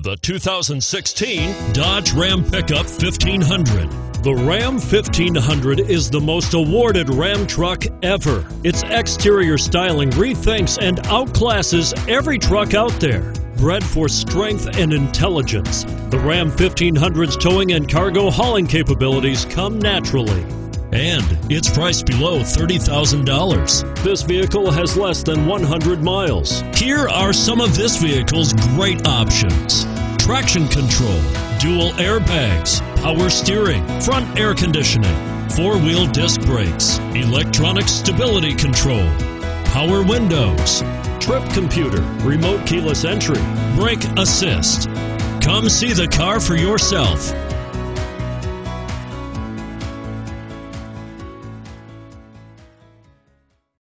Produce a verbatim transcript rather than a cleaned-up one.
The two thousand sixteen Dodge Ram Pickup fifteen hundred. The Ram fifteen hundred is the most awarded Ram truck ever. Its exterior styling rethinks and outclasses every truck out there. Bred for strength and intelligence, the Ram fifteen hundred's towing and cargo hauling capabilities come naturally. And it's priced below thirty thousand dollars. This vehicle has less than one hundred miles. Here are some of this vehicle's great options: traction control, dual airbags, power steering, front air conditioning, four-wheel disc brakes, electronic stability control, power windows, trip computer, remote keyless entry, brake assist. Come see the car for yourself.